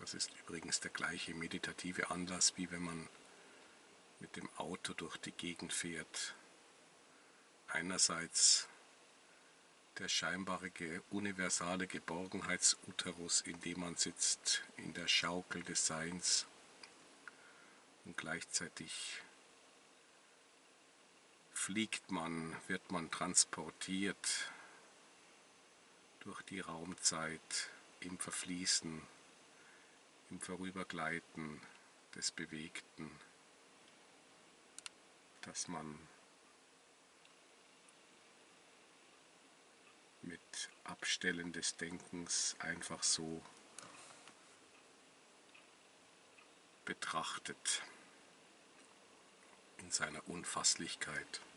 Das ist übrigens der gleiche meditative Anlass, wie wenn man mit dem Auto durch die Gegend fährt. Einerseits der scheinbare universale Geborgenheitsuterus, in dem man sitzt, in der Schaukel des Seins, und gleichzeitig fliegt man, wird man transportiert durch die Raumzeit im Verfließen, im Vorübergleiten des Bewegten, das man mit Abstellen des Denkens einfach so betrachtet in seiner Unfasslichkeit.